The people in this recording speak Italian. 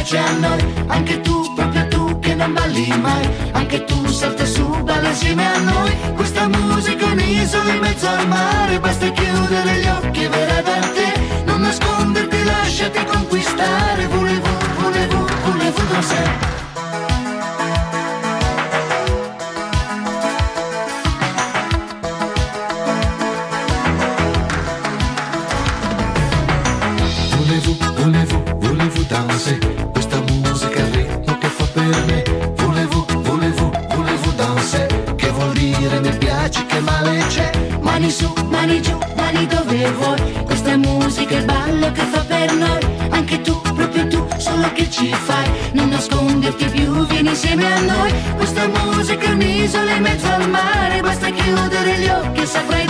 piace a noi. Anche tu, proprio tu che non balli mai, anche tu salta su, balla insieme a noi. Questa musica è un'isola in mezzo al mare, basta chiudere gli occhi e verrà da te. Non nasconderti, lasciati conquistare. Voulez-vous danser? Voulez-vous danser? Questa musica è il ritmo che fa per me. Voulez-vous danser? Che vuol dire mi piaci, che male c'è? Mani su, mani giù, mani dove vuoi. Questa musica è il ballo che fa per noi. Anche tu, proprio tu, solo che ci fai? Non nasconderti più, vieni insieme a noi. Questa musica è un'isola in mezzo al mare, basta chiudere gli occhi e saprai